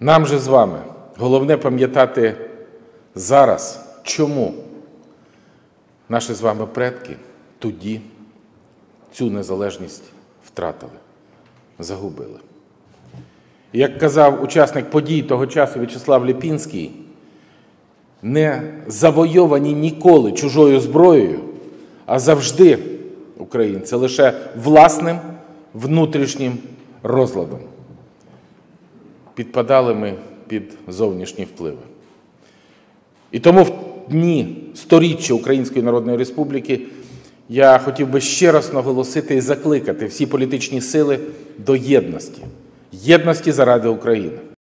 Нам же з вами головне пам'ятати зараз, чому наші з вами предки тоді цю незалежність втратили, загубили. Як казав учасник подій того часу В'ячеслав Ліпінський, не завойовані ніколи чужою зброєю, а завжди українці лише власним внутрішнім розладом. Підпадали ми під зовнішні впливи. І тому в дні 100-річчя Української Народної Республіки я хотів би ще раз наголосити і закликати всі політичні сили до єдності. Єдності заради України.